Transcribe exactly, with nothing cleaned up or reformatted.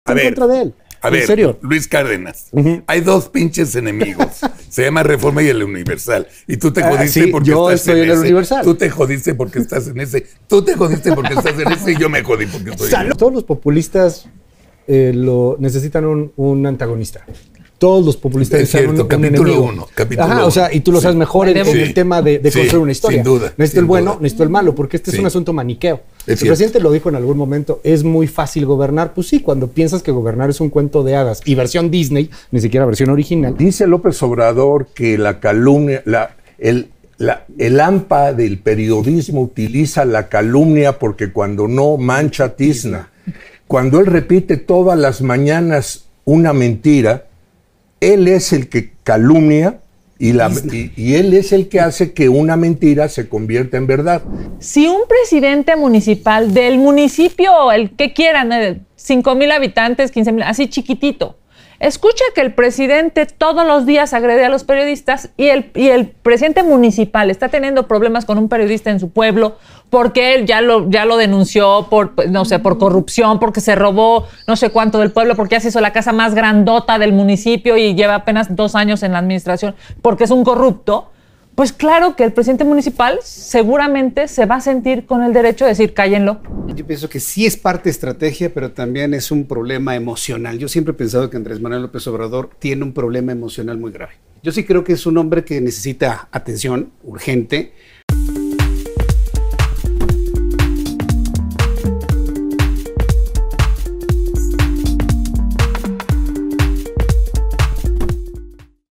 está en contra de él. A ¿En ver, serio? Luis Cárdenas, Uh-huh. hay dos pinches enemigos. Se llama Reforma y el Universal. Y tú te Ah, jodiste sí, porque yo estás estoy en el ese. Universal. Tú te jodiste porque estás en ese. Tú te jodiste porque estás en ese y yo me jodí porque estoy en ese. Todos los populistas eh, lo, necesitan un, un antagonista. Todos los populistas Es necesitan cierto, un, un capítulo enemigo. uno, capítulo Ajá, uno. o sea, y tú lo Sí. sabes mejor en, en Sí. el tema de, de Sí, construir una historia. sin duda, Necesito sin el bueno, duda. necesito el malo, porque este Sí. es un asunto maniqueo. Es El cierto. presidente lo dijo en algún momento, es muy fácil gobernar. Pues sí, cuando piensas que gobernar es un cuento de hadas y versión Disney, ni siquiera versión original. Dice López Obrador que la calumnia, la, el, la, el AMPA del periodismo utiliza la calumnia porque cuando no mancha tizna. Cuando él repite todas las mañanas una mentira, él es el que calumnia y, la, y, y él es el que hace que una mentira se convierta en verdad. Si un presidente municipal del municipio, el que quieran, eh, cinco mil habitantes, quince mil, así chiquitito, escucha que el presidente todos los días agrede a los periodistas y el, y el presidente municipal está teniendo problemas con un periodista en su pueblo porque él ya lo, ya lo denunció por, no sé, por corrupción, porque se robó no sé cuánto del pueblo, porque ya se hizo la casa más grandota del municipio y lleva apenas dos años en la administración, porque es un corrupto. Pues claro que el presidente municipal seguramente se va a sentir con el derecho de decir, cállenlo. Yo pienso que sí es parte de estrategia, pero también es un problema emocional. Yo siempre he pensado que Andrés Manuel López Obrador tiene un problema emocional muy grave. Yo sí creo que es un hombre que necesita atención urgente,